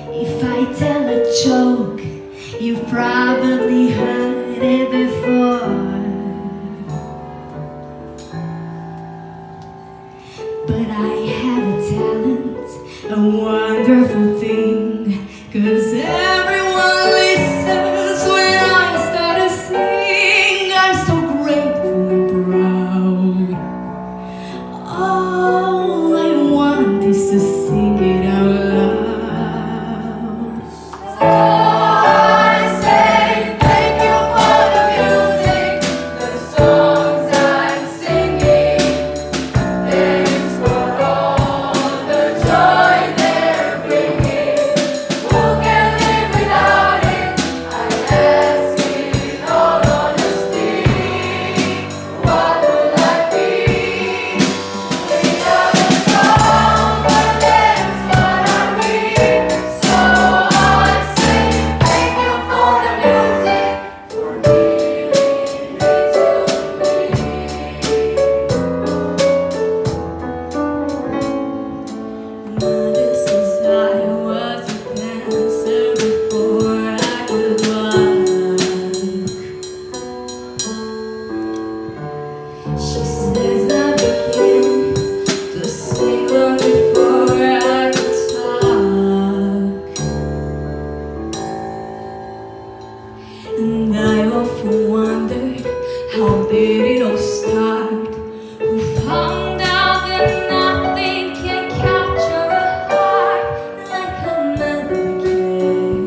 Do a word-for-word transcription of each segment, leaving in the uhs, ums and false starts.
If I tell a joke, you've probably heard it before. But I have a talent, a wonderful thing, 'cause everyone listens when I start to sing. I'm so grateful and proud. All I want is to sing it out loud. So I say thank you for the music, the songs I'm singing. Thanks for all the joy they're bringing. Who can live without it? I ask in all honesty. What would I be without a song? But that's what I read. So I say thank you for the music, for giving it to me. Mother says I was a dancer before I could walk. She says I began to sing long before I could talk. And I often wondered, how did it all start? Who found out that nothing can capture a heart like a melody can?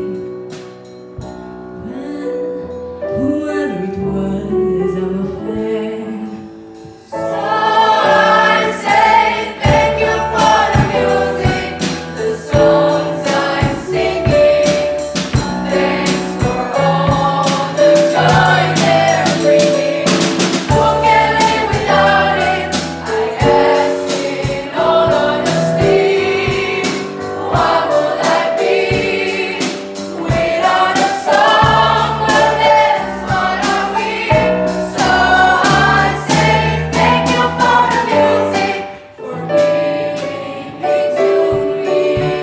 Well, whoever it was, I'm a fan. So I say thank you for the music, the songs I'm singing. Thanks for all the joy they're bringing. Who can live without it? I ask in all honesty. What would I be without a song? Well, that's what I read. So I say thank you for the music, for giving it to me.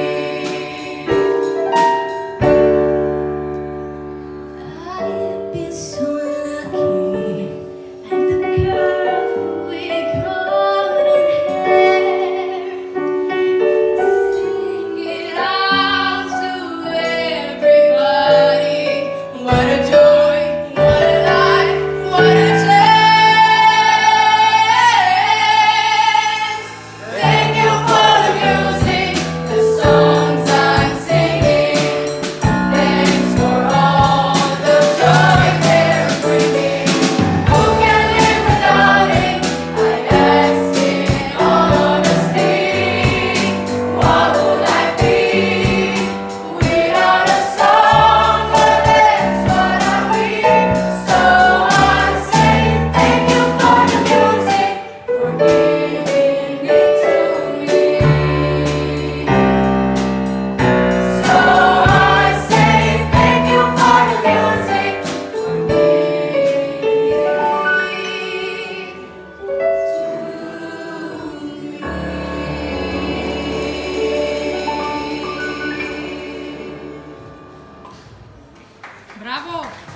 I've been so lucky, I'm the girl with golden hair. Sing it out to everybody. What a joy, what a life, what a chance. Thank you for the music, the songs I'm singing. Thanks for all the joy they're bringing. Who can live without it? I ask in all honesty. What would I be without a song? Well, that's what I read. So I say thank you for the music, for giving it to me. So I say thank you for the music, for giving it to me. Bravo!